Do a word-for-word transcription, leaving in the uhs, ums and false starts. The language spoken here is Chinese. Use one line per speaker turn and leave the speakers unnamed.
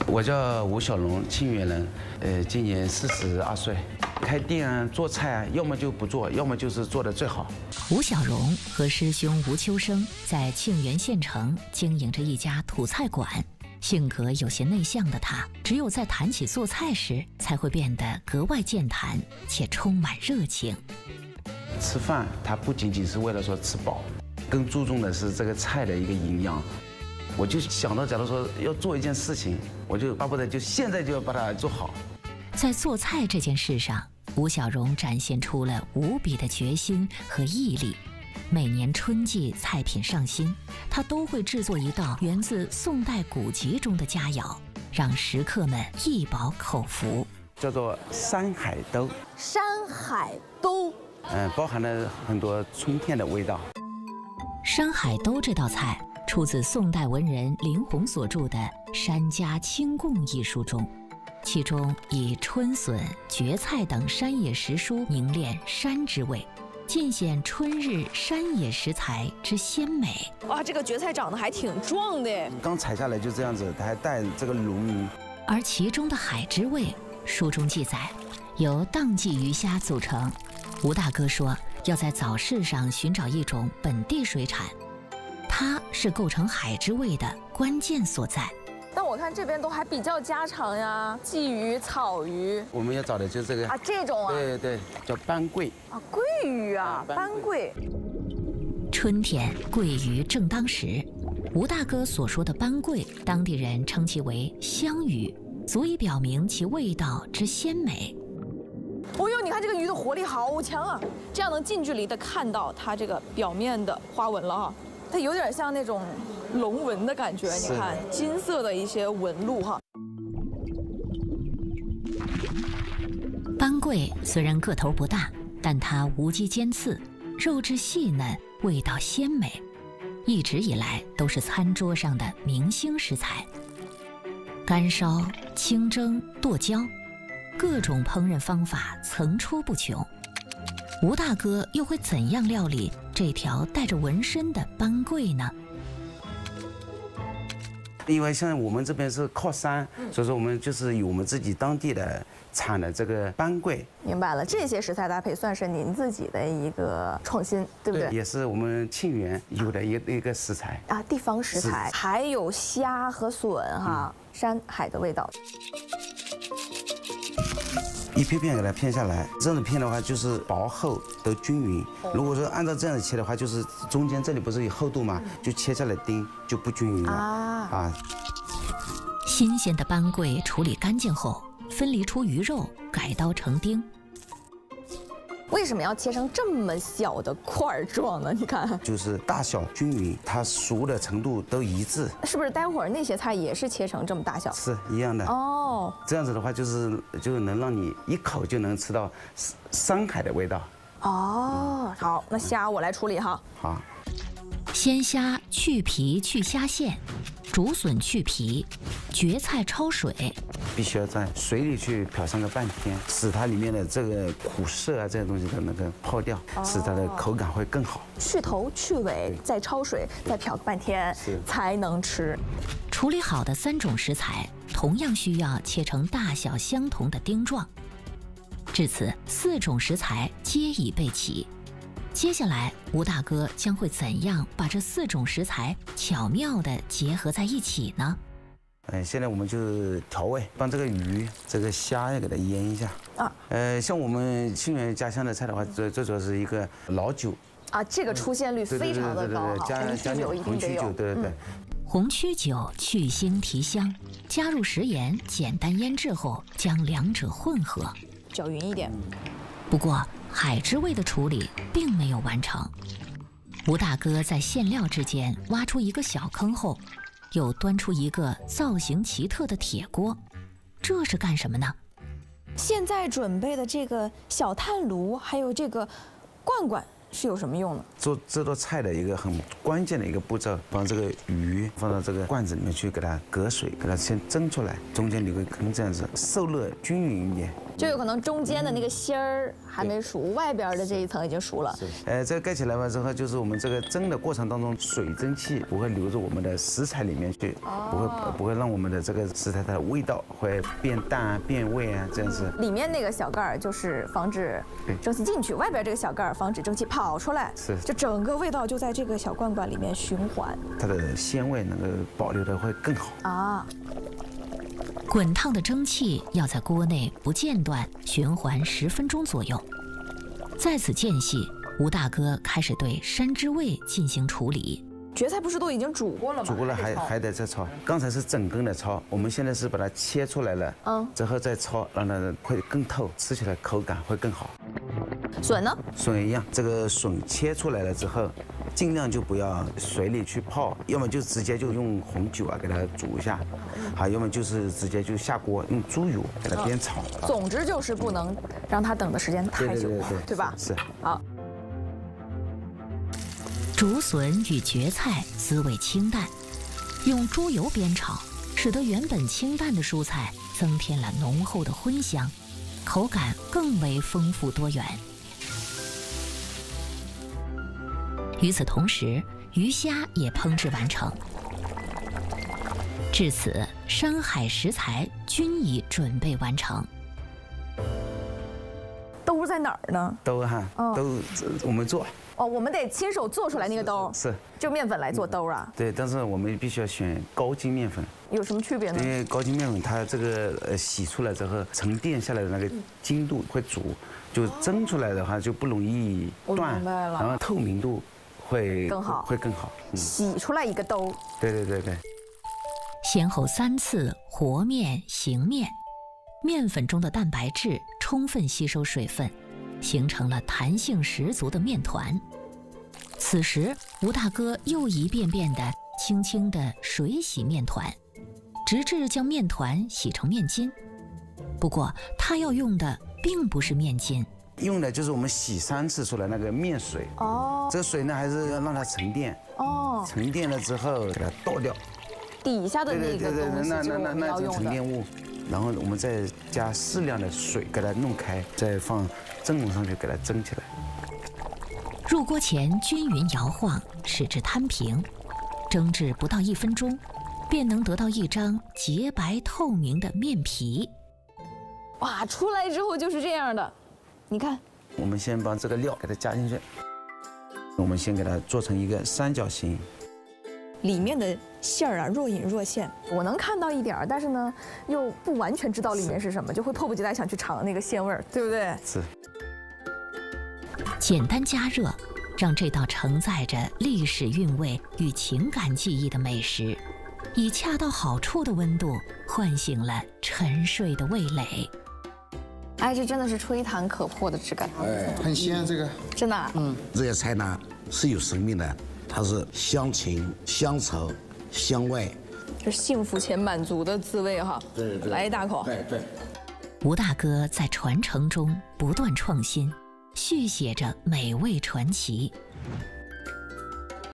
我叫吴小龙，沁园人，呃，今年四十二岁。开店啊，做菜啊，要么就不做，要么就是做的最好。
吴小荣和师兄吴秋生在沁园县城经营着一家土菜馆。性格有些内向的他，只有在谈起做菜时，才会变得格外健谈且充满热情。
吃饭，它不仅仅是为了说吃饱，更注重的是这个菜的一个营养。我就想到，假如说要做一件事情，我就巴不得就现在就要把它做好。
在做菜这件事上，吴小荣展现出了无比的决心和毅力。每年春季菜品上新，他都会制作一道源自宋代古籍中的佳肴，让食客们一饱口福。
叫做山海兜。
山海兜，
嗯，包含了很多春天的味道。
山海兜这道菜出自宋代文人林洪所著的《山家清供》一书中。其中以春笋、蕨菜等山野食蔬凝练山之味，尽显春日山野食材之鲜美。
哇，这个蕨菜长得还挺壮的，
刚采下来就这样子，它还带这个脓。
而其中的海之味，书中记载由当季鱼虾组成。吴大哥说，要在早市上寻找一种本地水产，它是构成海之味的关键所在。
但我看这边都还比较家常呀，鲫鱼、草鱼。
我们要找的就是这个
啊，这种啊，
对对，叫斑桂
啊，桂鱼啊，斑桂。
春天桂鱼正当时，吴大哥所说的斑桂，当地人称其为香鱼，足以表明其味道之鲜美。
哦呦，你看这个鱼的活力好强啊！这样能近距离的看到它这个表面的花纹了哈。它有点像那种龙纹的感觉，你看金色的一些纹路哈。
斑桂虽然个头不大，但它无肌尖刺，肉质细嫩，味道鲜美，一直以来都是餐桌上的明星食材。干烧、清蒸、剁椒，各种烹饪方法层出不穷。吴大哥又会怎样料理这条带着纹身的斑桂呢？
因为像我们这边是靠山，所以说我们就是有我们自己当地的产的这个斑桂。
明白了，这些食材搭配算是您自己的一个创新，对不对？
对，也是我们沁园有的一个一个食材
啊，地方食材，还有虾和笋哈，嗯、山海的味道。
一片片给它片下来，这种片的话就是薄厚都均匀。如果说按照这样子切的话，就是中间这里不是有厚度嘛，就切下来丁就不均匀了啊。啊
新鲜的斑桂处理干净后，分离出鱼肉，改刀成丁。
为什么要切成这么小的块状呢？你看，
就是大小均匀，它熟的程度都一致。
是不是待会儿那些菜也是切成这么大小？
是一样的
哦。
这样子的话，就是就能让你一口就能吃到山海的味道。
哦，好，那虾我来处理哈。
好。
鲜虾去皮去虾线，竹笋去皮，蕨菜焯水。
必须要在水里去漂上个半天，使它里面的这个苦涩啊这些东西都能够泡掉，使它的口感会更好。
去头去尾，再焯水，再漂半天，才能吃。
处理好的三种食材，同样需要切成大小相同的丁状。至此，四种食材皆已备齐。接下来，吴大哥将会怎样把这四种食材巧妙地结合在一起呢？
嗯，现在我们就调味，帮这个鱼、这个虾要给它腌一下啊。呃，像我们沁园家乡的菜的话，最最主要是一个老酒
啊，这个出现率非常的高，
加加点红曲酒，对对对。
红曲酒去腥提香，加入食盐，简单腌制后，将两者混合，
搅匀一点。
不过，海之味的处理并没有完成。吴大哥在馅料之间挖出一个小坑后，又端出一个造型奇特的铁锅，这是干什么呢？
现在准备的这个小炭炉，还有这个罐罐是有什么用呢？
做这道菜的一个很关键的一个步骤，把这个鱼放到这个罐子里面去，给它隔水，给它先蒸出来，中间留个坑，这样子受热均匀一点。
就有可能中间的那个芯儿还没熟，外边的这一层已经熟了。
呃，这个盖起来完之后，就是我们这个蒸的过程当中，水蒸气不会流入我们的食材里面去，不会不会让我们的这个食材它的味道会变淡啊、变味啊，这样子。
里面那个小盖儿就是防止蒸汽进去，外边这个小盖儿防止蒸汽跑出来。
是，
就整个味道就在这个小罐罐里面循环，
它的鲜味能够保留的会更好
啊。
滚烫的蒸汽要在锅内不间断循环十分钟左右。在此间隙，吴大哥开始对山之味进行处理。
蕨菜不是都已经煮过了吗？
煮过了还还得再焯。刚才是整根的焯，我们现在是把它切出来了，嗯，之后再焯，让它会更透，吃起来口感会更好。
笋呢？
笋一样，这个笋切出来了之后，尽量就不要水里去泡，要么就直接就用红酒啊给它煮一下，好，要么就是直接就下锅用猪油给它煸炒。
总之就是不能让它等的时间太久，
对对对，
对吧？
是。
好。
竹笋与蕨菜滋味清淡，用猪油煸炒，使得原本清淡的蔬菜增添了浓厚的荤香，口感更为丰富多元。与此同时，鱼虾也烹制完成。至此，山海食材均已准备完成。
兜在哪儿呢？
兜哈，兜我们做。
哦，我们得亲手做出来那个兜，
是
就面粉来做兜啊。
对，但是我们必须要选高筋面粉。
有什么区别呢？
因为高筋面粉它这个呃洗出来之后沉淀下来的那个筋度会足，就蒸出来的话就不容易断，
明白了，
然后透明度会
更好，
会更好。
嗯、洗出来一个兜。
对对对对。
先后三次和面、醒面，面粉中的蛋白质充分吸收水分，形成了弹性十足的面团。此时，吴大哥又一遍遍地轻轻地水洗面团，直至将面团洗成面筋。不过，他要用的并不是面筋，
用的就是我们洗三次出来那个面水。哦。这个水呢，还是要让它沉淀。哦。沉淀了之后，给它倒掉。
底下的那个东西就是我们要用的。
沉淀物，然后我们再加适量的水给它弄开，再放蒸笼上去给它蒸起来。
入锅前均匀摇晃，使之摊平，蒸至不到一分钟，便能得到一张洁白透明的面皮。
哇，出来之后就是这样的，你看。
我们先把这个料给它加进去，我们先给它做成一个三角形。
里面的馅儿啊，若隐若现，我能看到一点儿，但是呢，又不完全知道里面是什么，就会迫不及待想去尝那个鲜味儿，对不对？
是。
简单加热，让这道承载着历史韵味与情感记忆的美食，以恰到好处的温度唤醒了沉睡的味蕾。
哎，这真的是吹弹可破的质感，
哎，很鲜，这个
真的、啊。
嗯，
这些菜呢是有生命的，它是香情、乡愁、香味，
是幸福且满足的滋味哈。
对对，
来一大口。
对对。
吴大哥在传承中不断创新，续写着美味传奇。